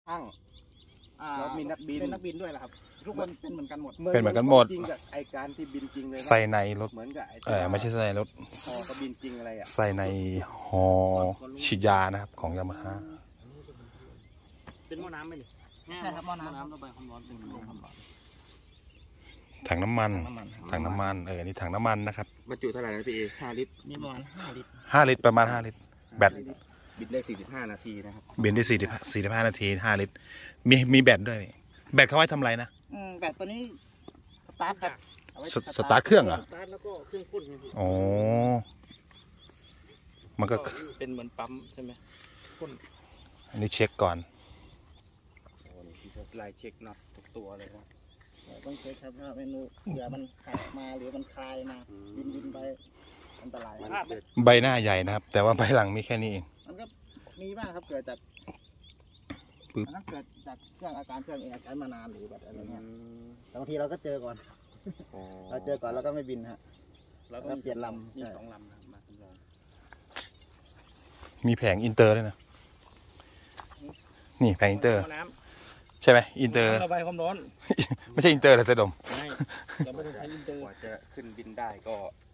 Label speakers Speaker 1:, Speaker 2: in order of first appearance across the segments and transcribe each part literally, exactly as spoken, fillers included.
Speaker 1: ช่างแล้วมีนักบินเป็นนักบินด้วยเหรอครับทุกคนเป็นเหมือนกันหมด
Speaker 2: เป็นเหมือนกันหมด
Speaker 1: จริงกับไอการที่บินจริงเลย
Speaker 2: ใส่ในรถ
Speaker 1: เหมือนกับไอ
Speaker 2: เออไม่ใช่ใส่ในรถ
Speaker 1: ฮอก็บินจริงอะไรอ่ะ
Speaker 2: ใส่ในฮอฉีดยานะครับของยามาฮ่า
Speaker 3: เป็นหม้อน้ำไหมนี่
Speaker 1: ใช่ครับหม้อน้
Speaker 3: ำระบายความร้อนเป็นหม้อความร้อน
Speaker 2: ถังน้ำมันถังน้ำมันเออนี่ถังน้ำมันนะครับ
Speaker 1: บรรจุเท่าไหร่นะพี่เอห้าลิตรนี่ประมาณห้าลิตร
Speaker 2: ห้าลิตรประมาณห้าลิตรแบต
Speaker 1: บินได้สี่สิบห้านาทีนะครับ
Speaker 2: บินได้สี่สิบสี่สิบห้านาทีห้าลิตรมีมีแบตด้วยแบตเขาไว้ทำอะไรนะ
Speaker 1: แบตตัวนี้สตาร์ทครับ
Speaker 2: สตาร์ทเครื่องเหรอ
Speaker 3: สตาร์ทแล้วก็เครื่องพ่น
Speaker 2: อ๋อมันก็
Speaker 3: เป็นเหมือนปั๊มใช่ไหมพ่น
Speaker 2: อันนี้เช็คก่อน
Speaker 1: โอ้นี่ที่ลายเช็คน็อตทุกตัวเลยครับต้องเช็คครับว่าเมนูเผื่อมันขาดมาหรือมันคลายมาบินบินไปอันตราย
Speaker 2: ใบหน้าใหญ่นะครับแต่ว่าใบหลังมีแค่นี้เอง
Speaker 1: มันก็มีบ้างครับเกิดจากมันเกิดจากเครื่องอาการเครื่องเองใช้มานานหรือแบบอะไรเงี้ยบางทีเราก็เจอก่อนเราเจอก่อนแล้วก็ไม่บินฮะเราก็เปลี่ยนลำมีสองลำมาสำรอง
Speaker 2: มีแผงอินเตอร์ด้วยนะนี่แผงอินเตอร์ใช่ไหมอินเตอร์
Speaker 3: ระบายความร้อน
Speaker 2: ไม่ใช่อินเตอร์แต่เสดม
Speaker 3: ไม่เราไม่ต้องใช้อินเตอร์
Speaker 1: กว่าจะขึ้นบินได้ก็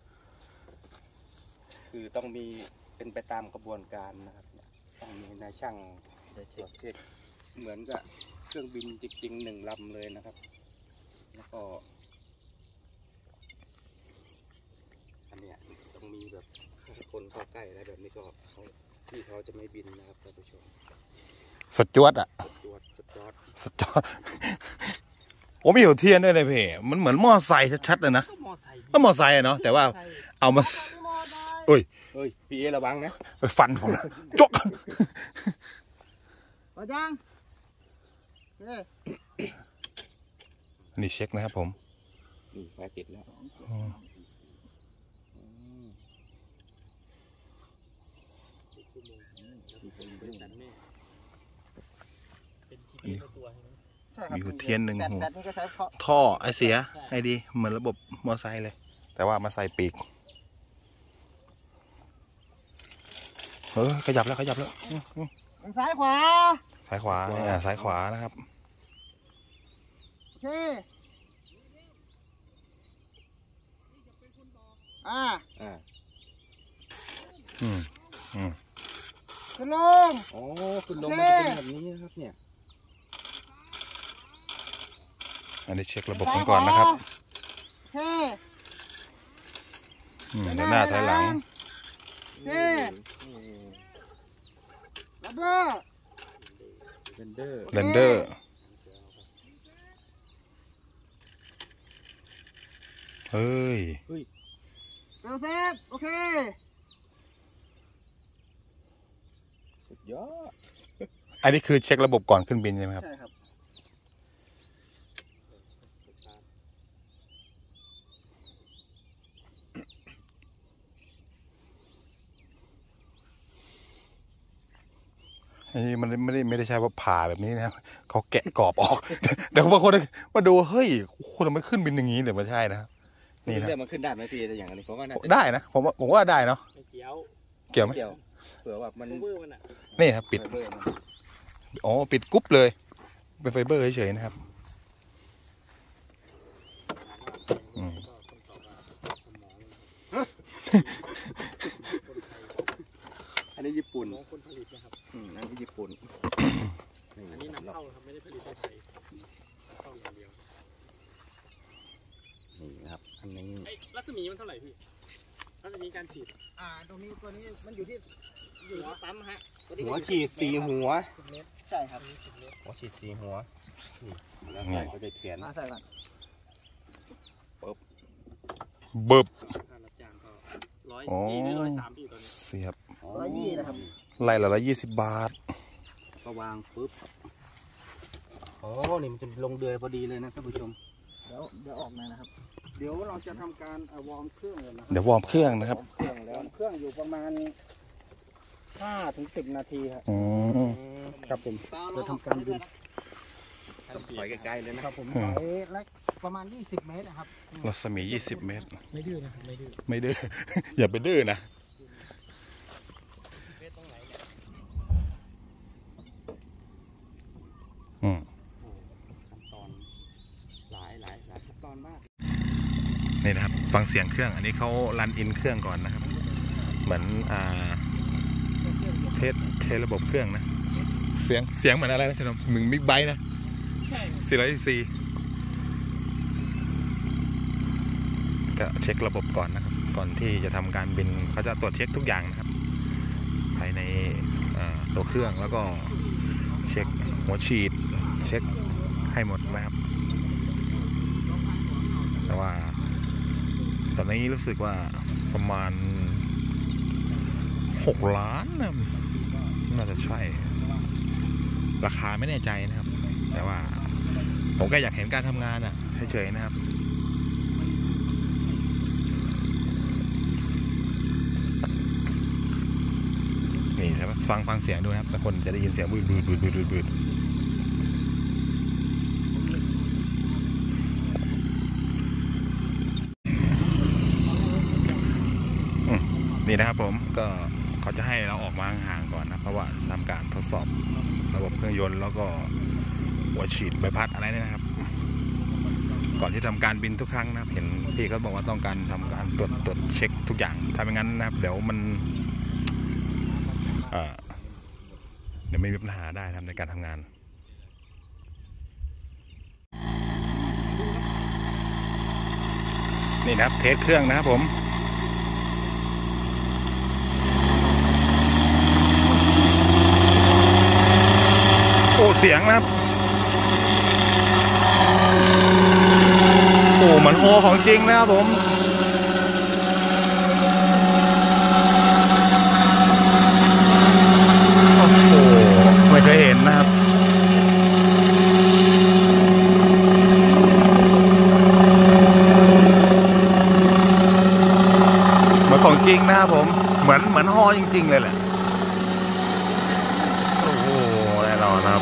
Speaker 1: คือต้องมีเป็นไปตามกระบวนการนะครับต้องมีนายช่างตรวจเช็คเหมือนกับเครื่องบินจริงๆหนึ่งลำเลยนะครับแล้วก็อันเนี้ยต้องมีแบบคนเข้าใกล้อะไรแบบนี้ก็เขาที่เขาจะไม่บินนะครับท่านผู้ชม
Speaker 2: สจวดอะ
Speaker 1: สจวดสจวด
Speaker 2: สจวดโอ้มีหัวเทียนด้วยเลยเพ่มันเหมือนมอไซค์ชัดๆเลยนะก็มอไซค์เนาะแต่ว่าเอามาโอ้ย
Speaker 1: เฮ้ยพี่เอระวังนะ
Speaker 2: ฟันผมนะจก
Speaker 1: มาจัง
Speaker 2: อันนี้เช็คนะครับผม
Speaker 1: นี่ไฟติดแล้ว
Speaker 2: มีหัวเทียนหนึ่งหัวท่อไอเสียไอดีเหมือนระบบมอไซค์เลยแต่ว่ามาใส่ปีกเออขยับแล้วขยับแล้ว
Speaker 1: ซ้ายขวา
Speaker 2: ซ้ายขวาเนี่ยซ้ายขวานะครับ
Speaker 1: โอเคอ่าอ่า
Speaker 2: อืมอืม
Speaker 1: ขึ้นลงอ๋อขึ้นลงมันจะเป็นแบบนี้นะครับเนี่ย
Speaker 2: อันนี้เช็คระบบกันก่อนนะครับ
Speaker 1: โอเค
Speaker 2: อืมหน้าถอยหลัง
Speaker 1: โอเคเรนเดอร์เรนเดอร์
Speaker 2: เรนเดอร์เฮ้ย
Speaker 1: เฮ้ยเซฟโอเคสุดยอด
Speaker 2: อันนี้คือเช็คระบบก่อนขึ้นบินใช่ไหมครับ
Speaker 1: ใช่ครับ
Speaker 2: อันนี้มันไม่ได้ไม่ได้ใช้ว่าผ่าแบบนี้นะเขาแกะกรอบออกเดี๋ยวบางคนมาดูเฮ้ยคนเราไม่ขึ้นบินอย่างนี้เลยไม่ใช่นะครับ
Speaker 1: นี่นะมันขึ้นได้ไหมพี่อย่างนี้ผมว่า
Speaker 2: ได้นะผมว่าผมว่าได้เนาะ
Speaker 3: เกี่ยว
Speaker 2: เกี่ยวไหม
Speaker 1: เกี่ยวเผื่อแบบมัน
Speaker 2: นี่ครับปิดอ๋อปิดกุ๊บเลยเป็นไฟเบอร์เฉยๆนะครับ
Speaker 1: อันนี้ญี่ปุ่น
Speaker 3: คนผลิตนะครับ
Speaker 1: อืมอันนี้ญี่ปุ่น
Speaker 3: อันนี้นำเข้าครับไม่ได้ผลิตในไทยเข้าอย่างเดียว
Speaker 1: นี่นะครับอันนี้
Speaker 3: รัศมีมันเท่าไหร่พี่รัศมีการฉีด
Speaker 1: อ่าตรงนี้ตัวนี้มันอยู่ที่อยู่ที่ปั๊มฮะหัวฉีดสี่หัวใช่ครับหัวฉีดสี่หัวแล้วใส่ก็จะเขียนใส่ก่อนปึ๊บ
Speaker 2: เบิบ
Speaker 3: ร้อยยี่หรือร้อยสามพี่ตัวนี้
Speaker 2: เสียบ
Speaker 1: ร้อยยี่นะครับ
Speaker 2: ไล่ละร้อยยี่สิบบาท
Speaker 1: ก็วางปึ๊บโอ้นี่มันจะลงเดือยพอดีเลยนะท่านผู้ชมเดี๋ยวเดี๋ยวออกมานะครับเดี๋ยวเราจะทำการวอร์มเครื่องเลยนะ
Speaker 2: เดี๋ยววอร์มเครื่องนะครับ
Speaker 1: เครื่องแล้วเครื่องอยู่ประมาณห้าถึงสิบนาทีครับ
Speaker 2: อืม
Speaker 1: ครับผมจะทำการบินถอยไกลๆเลยนะครับผมถอยและประมาณยี่สิบเมตรนะครับ
Speaker 2: รัศมียี่สิบเมตร
Speaker 3: ไม่ดื้อนะครับไม่ดื้อ
Speaker 2: ไม่ดื้ออย่าไปดื้อนะนี่นะครับฟังเสียงเครื่องอันนี้เขารันอินเครื่องก่อนนะครับเหมือนอ่าเทสเทสระบบเครื่องนะเสียงเสียงเหมือนอะไรนะชนมมึงบิ๊กไบค์นะสี่ร้อยซีก็เช็คระบบก่อนนะครับก่อนที่จะทำการบินเขาจะตรวจเช็คทุกอย่างนะครับภายในตัวเครื่องแล้วก็เช็คหัวฉีดเช็คให้หมดนะครับแต่ว่าตอนนี้รู้สึกว่าประมาณหกล้านนะน่าจะใช่ราคาไม่แน่ใจนะครับแต่ว่าผมก็อยากเห็นการทำงานอ่ะเฉยๆนะครับนี่ถ้าฟังฟังเสียงดูนะครับแต่คนจะได้ยินเสียงบืดบืดบืดบืดบืดนี่นะครับผมก็เขาจะให้เราออกมาห่างๆก่อนนะเพราะว่าทำการทดสอบระบบเครื่องยนต์แล้วก็หัวฉีดใบพัดอะไรนี่นะครับก่อนที่ทำการบินทุกครั้งนะครับเห็นพี่เขาบอกว่าต้องการทำการตรวจตรวจเช็คทุกอย่างถ้าไม่งั้นนะครับเดี๋ยวมันเอ่อเดี๋ยวไม่มีปัญหาได้นะครับในการทำงานนี่นะครับเทสเครื่องนะครับผมโอ้เสียงนะครับโอ้เหมือนโอของจริงนะครับผมโอ้โหไม่เคยเห็นนะครับเหมือนของจริงนะครับผมเหมือนเหมือนฮอจริงๆเลยแหละนะครับ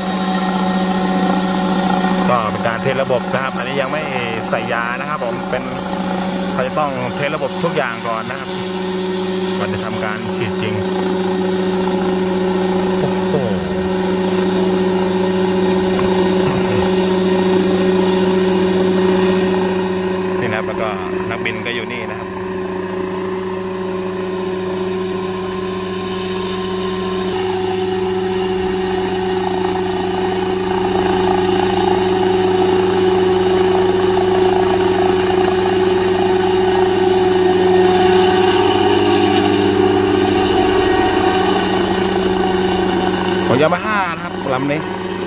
Speaker 2: ก็เป็นการเทสระบบนะครับอันนี้ยังไม่ใส่ยานะครับผมเป็นเขาจะต้องเทสระบบทุกอย่างก่อนนะครับก่อนจะทำการฉีดจริงโอ้โหนี่นะครับแล้วก็นักบินก็อยู่นี่นะครับยามาฮ่านะครับลำนี้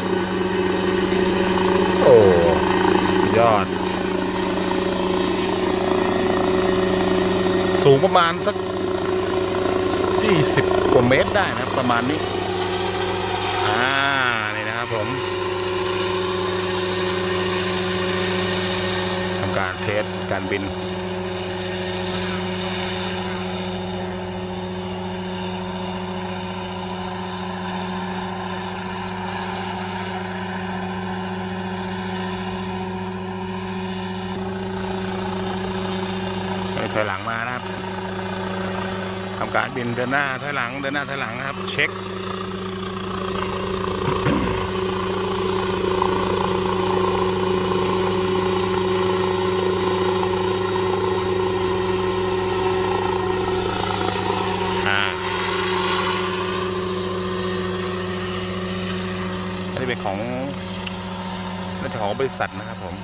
Speaker 2: โอ้ยอดสูงประมาณสักยี่สิบกว่าเมตรได้นะครับประมาณนี้อ่านี่นะครับผมทำการเทสการบินถอยหลังมานะครับทำการบินเดินหน้าถอยหลังเดินหน้าถอยหลังนะครับเช็คอันนี้เป็นของน่าจะของบริษัทนะครับผม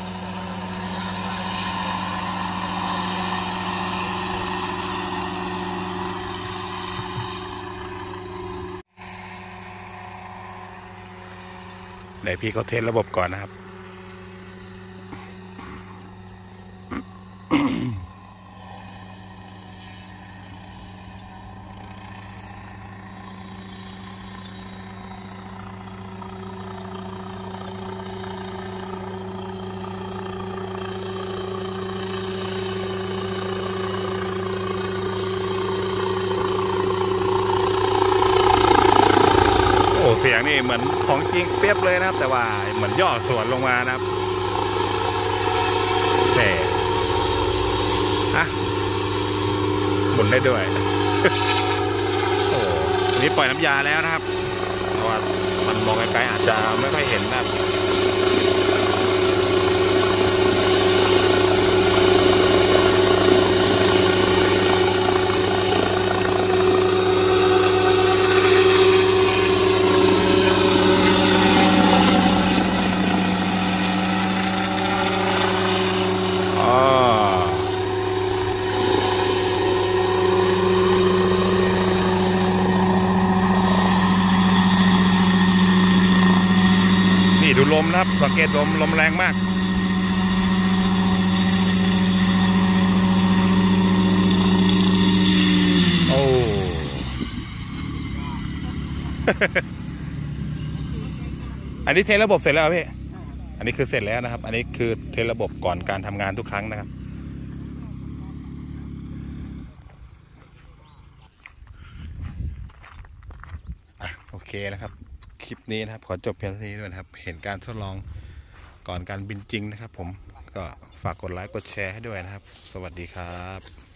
Speaker 2: เดี๋ยวพี่เขาเทสระบบก่อนนะครับเสียงนี่เหมือนของจริงเปียบเลยนะครับแต่ว่าเหมือนย่อส่วนลงมานะครับแต่อะหมุนได้ด้วยโอ้นี่ปล่อยน้ำยาแล้วนะครับเพราะว่ามันมองไกลๆอาจจะไม่ค่อยเห็นนะครับดูลมนะครับสังเกตลมลมแรงมาก โอ้ อันนี้เทระบบเสร็จแล้วพี่ อันนี้คือเสร็จแล้วนะครับ อันนี้คือเทระบบก่อนการทำงานทุกครั้งนะครับอ่ะโอเคนะครับ คลิปนี้นะครับขอจบเพียงเท่านี้ด้วยนะครับ เห็นการทดลองก่อนการบินจริงนะครับผมก็ฝากกดไลค์กดแชร์ให้ด้วยนะครับ สวัสดีครับ